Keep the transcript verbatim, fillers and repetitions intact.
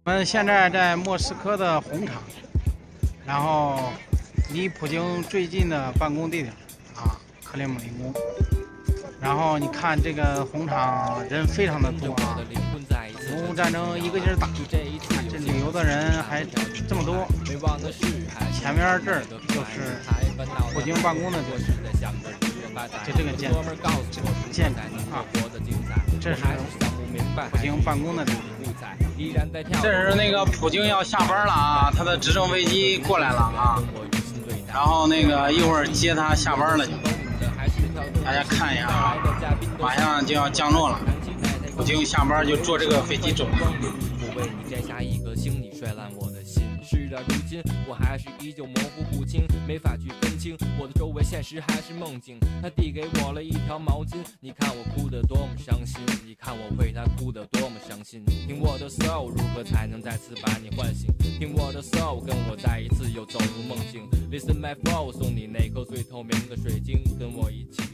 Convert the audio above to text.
我们现在在莫斯科的红场，然后离普京最近的办公地点啊，克里姆林宫。然后你看这个红场人非常的多啊，俄乌战争一个劲儿打，这旅游的人还这么多。前面这儿就是普京办公的地方，就这个建建筑啊，这是普京办公的地方。这是那个普京要下班了啊，他的直升飞机过来了啊，然后那个一会儿接他下班了就。大家看一下啊，马上就要降落了，普京下班就坐这个飞机走了。 我为你摘下一颗星，你摔烂我的心。事到如今，我还是依旧模糊不清，没法去分清我的周围现实还是梦境。他递给我了一条毛巾，你看我哭得多么伤心，你看我为他哭得多么伤心。听我的 soul， 如何才能再次把你唤醒？听我的 soul， 跟我再一次又走入梦境。Listen my flow， 送你那颗最透明的水晶，跟我一起。